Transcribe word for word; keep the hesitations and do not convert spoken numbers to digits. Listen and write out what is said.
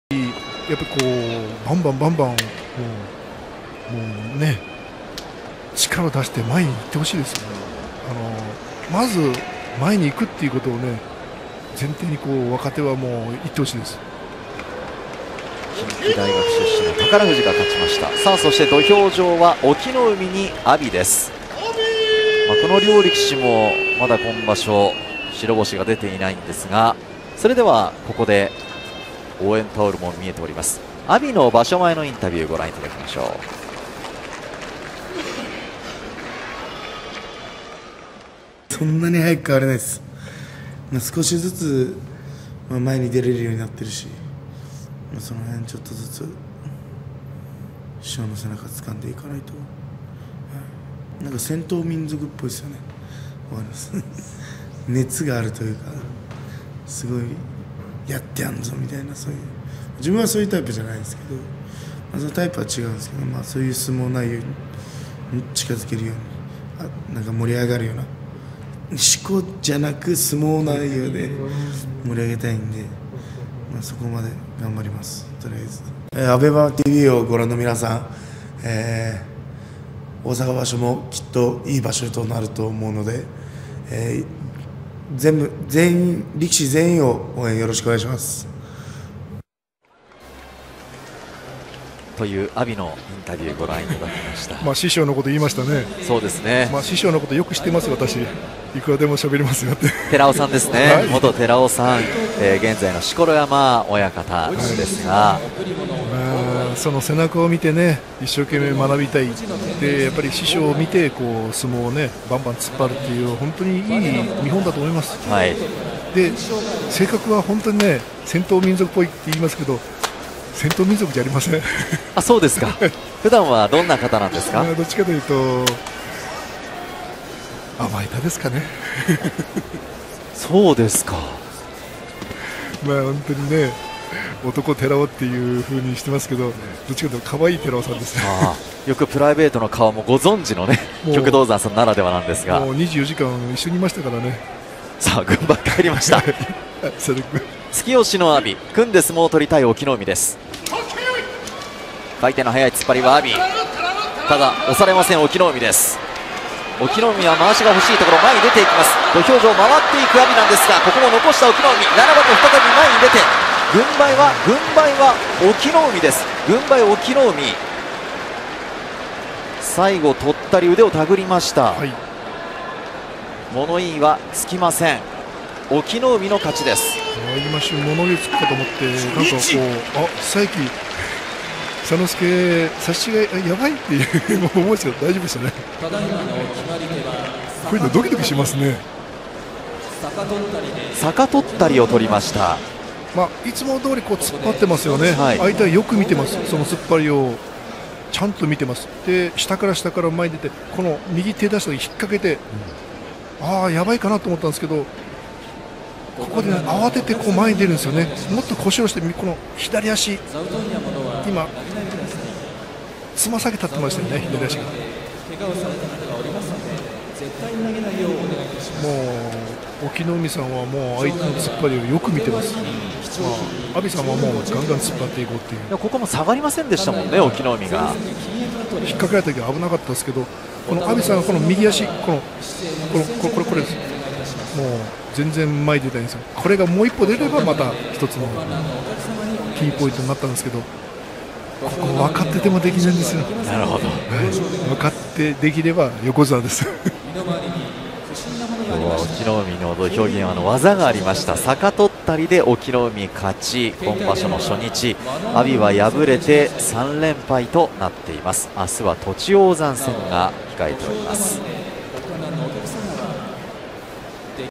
やっぱりこうバンバンバンバンもう、もうね、力を出して前に行ってほしいですよ。あのまず前に行くっていうことをね、前提にこう若手はもう言ってほしいです。 近畿大学出身の宝富士が勝ちました。さあ、そして土俵上は隠岐の海に阿炎です。まあ、この両力士もまだ今場所白星が出ていないんですが、それではここで応援タオルも見えております。阿炎の場所前のインタビューご覧いただきましょう。そんなに早く変われないです。まあ、少しずつ、まあ、前に出れるようになってるし、まあ、その辺ちょっとずつ師匠の背中掴んでいかないと、はい、なんか戦闘民族っぽいですよね。わかります熱があるというか、すごいやってやんぞみたいな、そういう、自分はそういうタイプじゃないですけど、まあ、そのタイプは違うんですけど、まあ、そういう相撲内容に近づけるように、あ、なんか盛り上がるような思考じゃなく相撲内容で盛り上げたいんで、まあ、そこまで頑張ります。とりあえず、えー、アベマ ティービー をご覧の皆さん、えー、大阪場所もきっといい場所となると思うので、えー、全部全員力士全員を応援よろしくお願いします。 という阿炎のインタビューご覧いただきました。 まあ師匠のこと言いましたね。 そうですね。 まあ師匠のことよく知ってます。私いくらでも喋りますよって。 寺尾さんですね。 はい、 元寺尾さん、えー、現在の錣山親方ですが、 まあ、その背中を見てね、一生懸命学びたいで、やっぱり師匠を見てこう相撲をねバンバン突っ張るっていう本当にいい見本だと思います。 はい、 で性格は本当にね戦闘民族っぽいって言いますけど、戦闘民族じゃありません。 あ、そうですか。普段はどんな方なんですか。 どっちかというと甘えたですかね。 そうですか。 まあ本当にね、男寺尾っていう風にしてますけど、どっちかというと可愛い寺尾さんですね。 ああ、よくプライベートの顔もご存知のね、旭道山さんならではなんですが、 もうにじゅうよじかん一緒にいましたからね。 さあ、軍配帰りました。 それ突き押しの阿炎、組んで相撲を取りたい隠岐の海です。回転の速い突っ張りは阿炎、ただ押されません隠岐の海です。隠岐の海は回しが欲しいところ、前に出ていきます。土俵上回っていく阿炎なんですが、ここも残した隠岐の海、ななばと再び前に出て、軍配は軍配は隠岐の海です。軍配隠岐の海、最後取ったり腕を手繰りました。はい、物言いはつきません。隠岐の海の勝ちです。 今週物言いつくかと思って、なんかこう、あ、最近佐之助差し違いやばいっていう思うんですけど、大丈夫でしたね。こういうのドキドキしますね。 逆取ったりを取りました。 まあ、いつも通りこう突っ張ってますよね。 はい、 相手はよく見てます。その突っ張りをちゃんと見てます。で下から下から前に出て、この右手出した時引っ掛けて、うん、ああやばいかなと思ったんですけど、ここで、ね、慌ててこう前に出るんですよね。もっと腰をして、この左足、今つま下げ立ってましたよね、左足が。もう隠岐の海さんはもう相手の突っ張りをよく見てます。まあ、阿炎さんはもうガンガン突っ張っていこうっていう。 ここも下がりませんでしたもんね、隠岐の海が。 引っ掛けられた時は危なかったですけど、この阿炎さんはこの右足、このこのこれこれこれです。もう全然前に出たいんですよ。これがもう一歩出ればまた一つのキーポイントになったんですけど、ここ分かっててもできないんですよ。 なるほど、はい、 分かってできれば横綱です。 今日は隠岐の海の土俵際の技がありました。逆取ったりで隠岐の海勝ち、今場所の初日、阿炎は敗れてさん連敗となっています。明日は栃煌山戦が控えております。